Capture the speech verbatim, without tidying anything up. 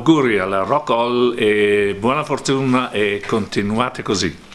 auguri alla Rock Hall e buona fortuna e continuate così.